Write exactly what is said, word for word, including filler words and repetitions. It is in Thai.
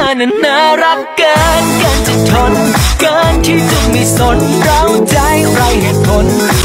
นั้นน่ารักเกินเกินจะทนเกินที่จะไม่สนเราใจไรเหตุผล